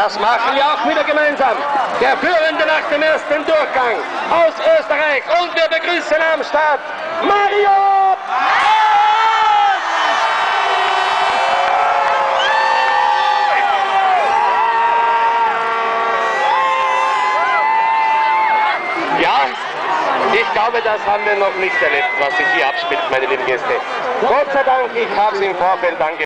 Das machen wir auch wieder gemeinsam. Der Führende nach dem ersten Durchgang aus Österreich. Und wir begrüßen am Start Mario! Ja, ich glaube, das haben wir noch nicht erlebt, was sich hier abspielt, meine lieben Gäste. Gott sei Dank, ich habe es im Vorfeld angesprochen.